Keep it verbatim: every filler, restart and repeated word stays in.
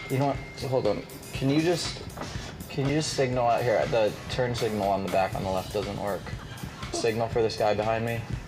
You know what? Hold on. Can you just can you just signal out here? The turn signal on the back on the left doesn't work. Signal for this guy behind me.